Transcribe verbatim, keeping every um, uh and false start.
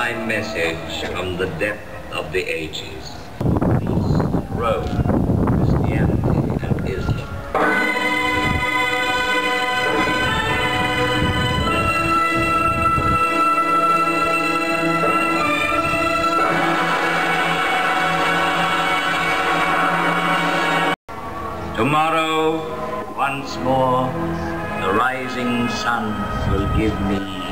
my message from the depth of the ages. Greece, Rome, Christianity, and Islam. Tomorrow, once more, the rising sun will give me